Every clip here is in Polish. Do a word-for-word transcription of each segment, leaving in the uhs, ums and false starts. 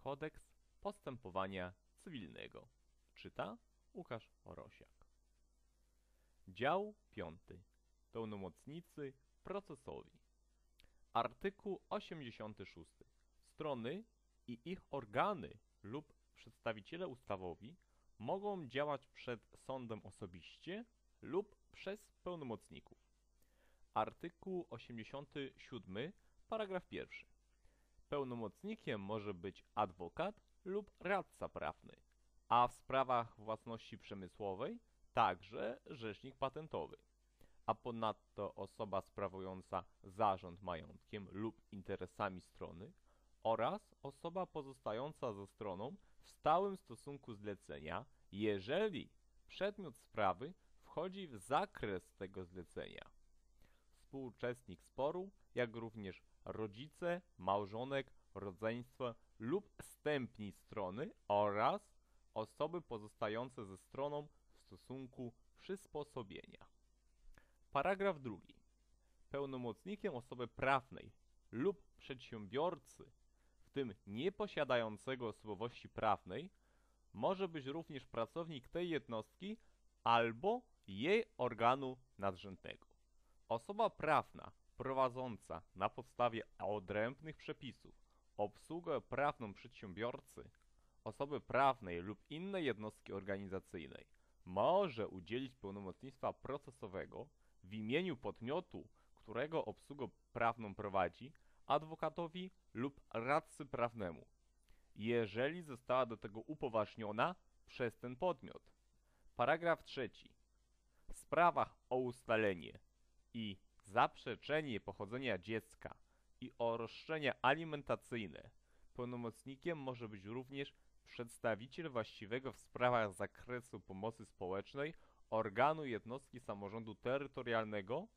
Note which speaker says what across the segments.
Speaker 1: Kodeks postępowania cywilnego. Czyta Łukasz Orosiak. Dział piąty. Pełnomocnicy procesowi. Artykuł osiemdziesiąty szósty. Strony i ich organy lub przedstawiciele ustawowi mogą działać przed sądem osobiście lub przez pełnomocników. Artykuł osiemdziesiąty siódmy, paragraf pierwszy. Pełnomocnikiem może być adwokat lub radca prawny, a w sprawach własności przemysłowej także rzecznik patentowy, a ponadto osoba sprawująca zarząd majątkiem lub interesami strony oraz osoba pozostająca ze stroną w stałym stosunku zlecenia, jeżeli przedmiot sprawy wchodzi w zakres tego zlecenia. Współuczestnik sporu, jak również rodzice, małżonek, rodzeństwo lub zstępni strony oraz osoby pozostające ze stroną w stosunku przysposobienia. Paragraf drugi. Pełnomocnikiem osoby prawnej lub przedsiębiorcy, w tym nieposiadającego osobowości prawnej, może być również pracownik tej jednostki albo jej organu nadrzędnego. Osoba prawna prowadząca na podstawie odrębnych przepisów obsługę prawną przedsiębiorcy, osoby prawnej lub innej jednostki organizacyjnej może udzielić pełnomocnictwa procesowego w imieniu podmiotu, którego obsługę prawną prowadzi, adwokatowi lub radcy prawnemu, jeżeli została do tego upoważniona przez ten podmiot. Paragraf trzeci. W sprawach o ustalenie i zaprzeczenie pochodzenia dziecka i o roszczenia alimentacyjne pełnomocnikiem może być również przedstawiciel właściwego w sprawach z zakresu pomocy społecznej organu jednostki samorządu terytorialnego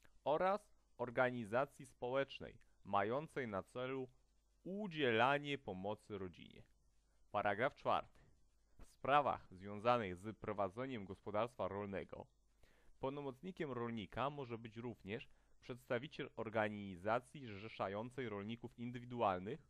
Speaker 1: oraz organizacji społecznej mającej na celu udzielanie pomocy rodzinie. Paragraf czwarty. W sprawach związanych z prowadzeniem gospodarstwa rolnego pełnomocnikiem rolnika może być również przedstawiciel organizacji zrzeszającej rolników indywidualnych,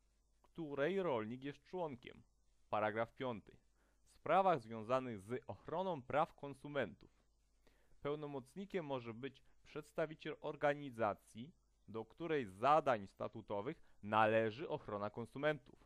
Speaker 1: której rolnik jest członkiem. Paragraf piąty. W sprawach związanych z ochroną praw konsumentów pełnomocnikiem może być przedstawiciel organizacji, do której z zadań statutowych należy ochrona konsumentów.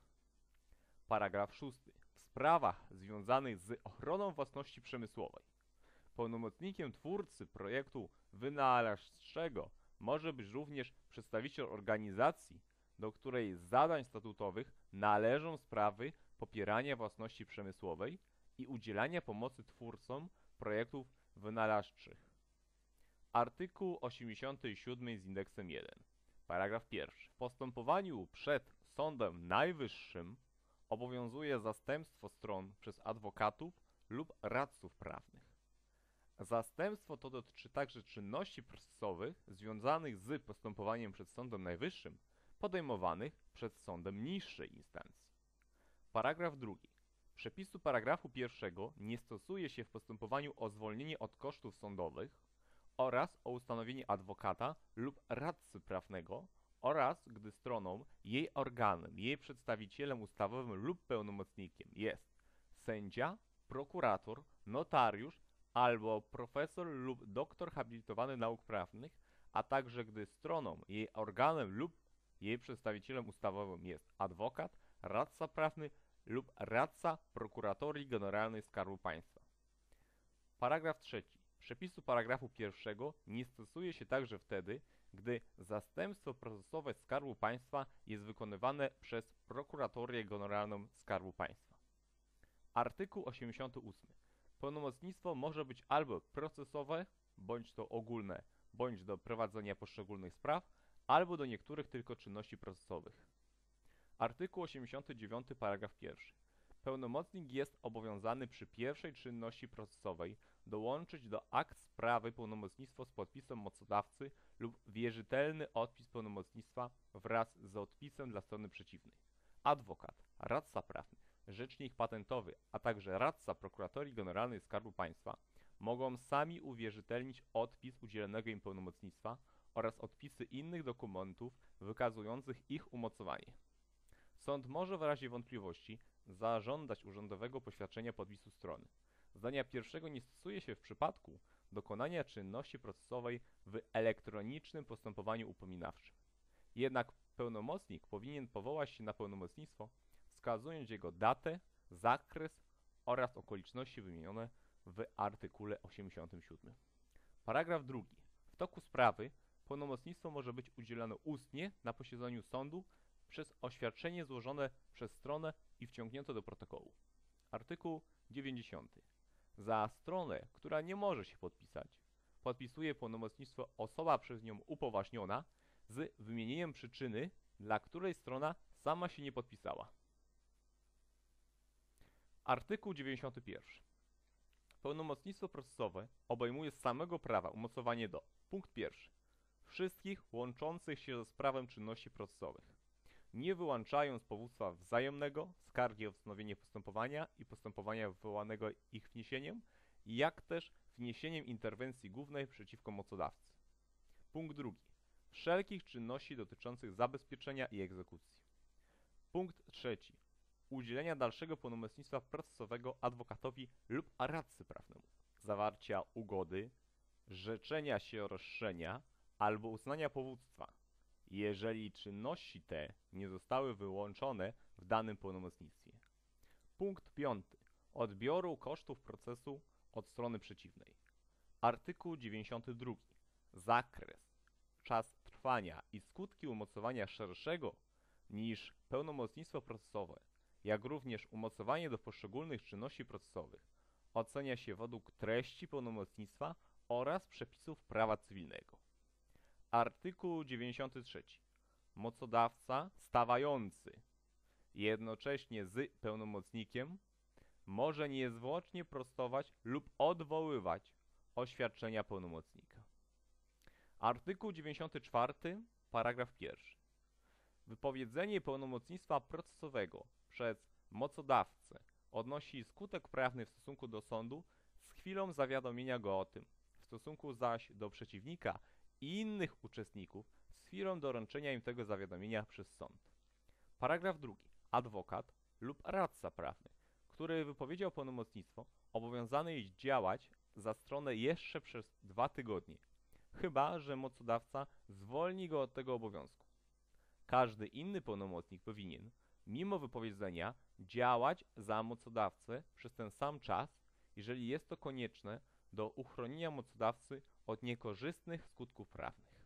Speaker 1: Paragraf szósty. W sprawach związanych z ochroną własności przemysłowej pełnomocnikiem twórcy projektu wynalazczego może być również przedstawiciel organizacji, do której z zadań statutowych należą sprawy popierania własności przemysłowej i udzielania pomocy twórcom projektów wynalazczych. Artykuł osiemdziesiąty siódmy z indeksem jeden. Paragraf pierwszy. W postępowaniu przed Sądem Najwyższym obowiązuje zastępstwo stron przez adwokatów lub radców prawnych. Zastępstwo to dotyczy także czynności procesowych związanych z postępowaniem przed Sądem Najwyższym podejmowanych przed sądem niższej instancji. Paragraf drugi. Przepisu paragrafu pierwszego nie stosuje się w postępowaniu o zwolnienie od kosztów sądowych oraz o ustanowienie adwokata lub radcy prawnego oraz gdy stroną, jej organem, jej przedstawicielem ustawowym lub pełnomocnikiem jest sędzia, prokurator, notariusz albo profesor lub doktor habilitowany nauk prawnych, a także gdy stroną, jej organem lub jej przedstawicielem ustawowym jest adwokat, radca prawny lub radca Prokuratorii Generalnej Skarbu Państwa. Paragraf trzeci. Przepisu paragrafu pierwszego nie stosuje się także wtedy, gdy zastępstwo procesowe Skarbu Państwa jest wykonywane przez Prokuratorię Generalną Skarbu Państwa. Artykuł osiemdziesiąty ósmy. Pełnomocnictwo może być albo procesowe, bądź to ogólne, bądź do prowadzenia poszczególnych spraw, albo do niektórych tylko czynności procesowych. Artykuł osiemdziesiąty dziewiąty paragraf pierwszy. Pełnomocnik jest obowiązany przy pierwszej czynności procesowej dołączyć do akt sprawy pełnomocnictwo z podpisem mocodawcy lub wierzytelny odpis pełnomocnictwa wraz z odpisem dla strony przeciwnej. Adwokat, radca prawny, rzecznik patentowy, a także radca Prokuratorii Generalnej Skarbu Państwa mogą sami uwierzytelnić odpis udzielonego im pełnomocnictwa oraz odpisy innych dokumentów wykazujących ich umocowanie. Sąd może w razie wątpliwości zażądać urzędowego poświadczenia podpisu strony. Zdania pierwszego nie stosuje się w przypadku dokonania czynności procesowej w elektronicznym postępowaniu upominawczym. Jednak pełnomocnik powinien powołać się na pełnomocnictwo, wskazując jego datę, zakres oraz okoliczności wymienione w artykule osiemdziesiątym siódmym. Paragraf drugi. W toku sprawy pełnomocnictwo może być udzielone ustnie na posiedzeniu sądu przez oświadczenie złożone przez stronę i wciągnięte do protokołu. Artykuł dziewięćdziesiąty. Za stronę, która nie może się podpisać, podpisuje pełnomocnictwo osoba przez nią upoważniona z wymienieniem przyczyny, dla której strona sama się nie podpisała. Artykuł dziewięćdziesiąty pierwszy. Pełnomocnictwo procesowe obejmuje z samego prawa umocowanie do: punkt pierwszy. Wszystkich łączących się ze sprawą czynności procesowych, nie wyłączając powództwa wzajemnego, skargi o wznowienie postępowania i postępowania wywołanego ich wniesieniem, jak też wniesieniem interwencji głównej przeciwko mocodawcy. Punkt drugi. Wszelkich czynności dotyczących zabezpieczenia i egzekucji. Punkt trzeci. Udzielenia dalszego pełnomocnictwa procesowego adwokatowi lub radcy prawnemu. Zawarcia ugody, rzeczenia się roszczenia albo uznania powództwa, jeżeli czynności te nie zostały wyłączone w danym pełnomocnictwie. Punkt piąty. Odbioru kosztów procesu od strony przeciwnej. Artykuł dziewięćdziesiąty drugi. Zakres, czas trwania i skutki umocowania szerszego niż pełnomocnictwo procesowe, jak również umocowanie do poszczególnych czynności procesowych, ocenia się według treści pełnomocnictwa oraz przepisów prawa cywilnego. Artykuł dziewięćdziesiąty trzeci. Mocodawca stawający jednocześnie z pełnomocnikiem może niezwłocznie prostować lub odwoływać oświadczenia pełnomocnika. Artykuł dziewięćdziesiąty czwarty, paragraf pierwszy. Wypowiedzenie pełnomocnictwa procesowego przez mocodawcę odnosi skutek prawny w stosunku do sądu z chwilą zawiadomienia go o tym, w stosunku zaś do przeciwnika i innych uczestników z chwilą doręczenia im tego zawiadomienia przez sąd. Paragraf drugi. Adwokat lub radca prawny, który wypowiedział pełnomocnictwo, obowiązany jest działać za stronę jeszcze przez dwa tygodnie, chyba że mocodawca zwolni go od tego obowiązku. Każdy inny pełnomocnik powinien, mimo wypowiedzenia, działać za mocodawcę przez ten sam czas, jeżeli jest to konieczne do uchronienia mocodawcy od niekorzystnych skutków prawnych.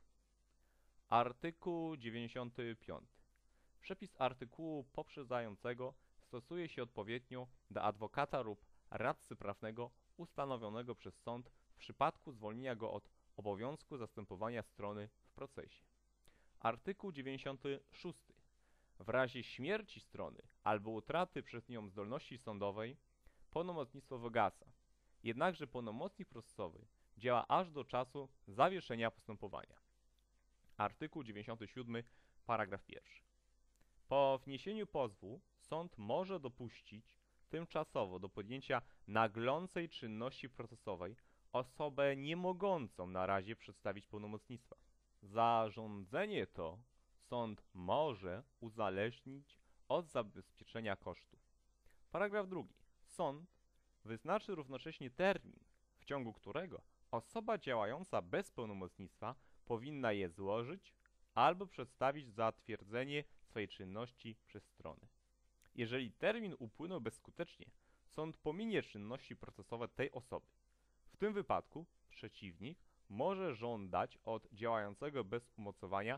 Speaker 1: Artykuł dziewięćdziesiąty piąty. Przepis artykułu poprzedzającego stosuje się odpowiednio do adwokata lub radcy prawnego ustanowionego przez sąd w przypadku zwolnienia go od obowiązku zastępowania strony w procesie. Artykuł dziewięćdziesiąty szósty. W razie śmierci strony albo utraty przez nią zdolności sądowej pełnomocnictwo wygasa, jednakże pełnomocnik procesowy działa aż do czasu zawieszenia postępowania. Artykuł dziewięćdziesiąty siódmy, paragraf pierwszy. Po wniesieniu pozwu sąd może dopuścić tymczasowo do podjęcia naglącej czynności procesowej osobę niemogącą na razie przedstawić pełnomocnictwa. Zarządzenie to sąd może uzależnić od zabezpieczenia kosztów. Paragraf drugi. Sąd wyznaczy równocześnie termin, w ciągu którego osoba działająca bez pełnomocnictwa powinna je złożyć albo przedstawić zatwierdzenie swej czynności przez stronę. Jeżeli termin upłynął bezskutecznie, sąd pominie czynności procesowe tej osoby. W tym wypadku przeciwnik może żądać od działającego bez umocowania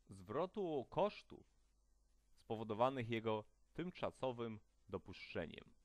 Speaker 1: zwrotu kosztów spowodowanych jego tymczasowym dopuszczeniem.